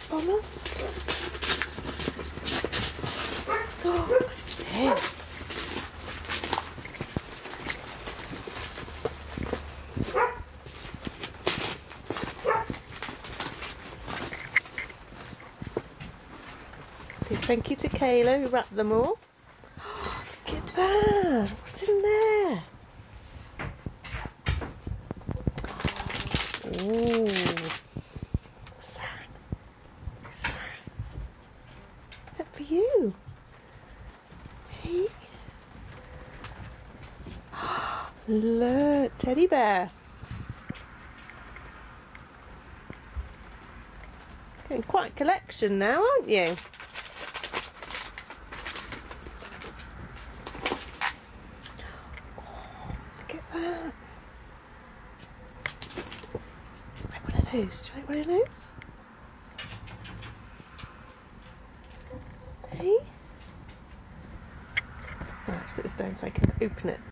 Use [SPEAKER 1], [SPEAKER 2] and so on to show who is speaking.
[SPEAKER 1] this, Bono? Oh, what's this? Thank you to Kayla who wrapped them all. Oh, look at that! What's in there? Ooh. What's that? What's that? Is that for you? Hey? Look, teddy bear. Getting quite a collection now, aren't you? Look at that. Like one of those. Do you like one of those? Hey? Right, let's put this down so I can open it.